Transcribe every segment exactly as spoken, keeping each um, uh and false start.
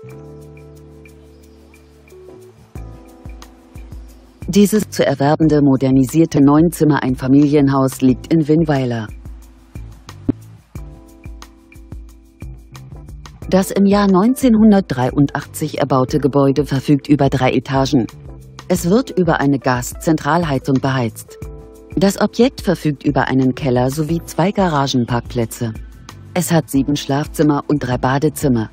Dieses zu erwerbende modernisierte Neunzimmer-Einfamilienhaus liegt in Winnweiler. Das im Jahr neunzehnhundertdreiundachtzig erbaute Gebäude verfügt über drei Etagen. Es wird über eine Gaszentralheizung beheizt. Das Objekt verfügt über einen Keller sowie zwei Garagenparkplätze. Es hat sieben Schlafzimmer und drei Badezimmer.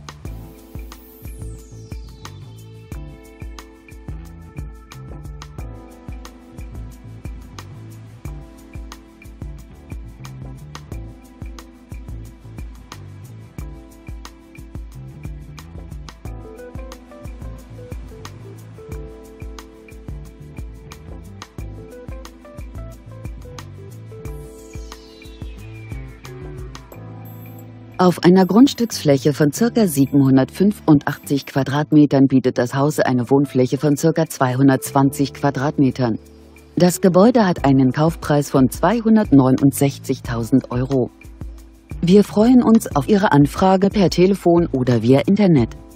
Auf einer Grundstücksfläche von ca. siebenhundertfünfundachtzig Quadratmetern bietet das Haus eine Wohnfläche von ca. zweihundertzwanzig Quadratmetern. Das Gebäude hat einen Kaufpreis von zweihundertneunundsechzigtausend Euro. Wir freuen uns auf Ihre Anfrage per Telefon oder via Internet.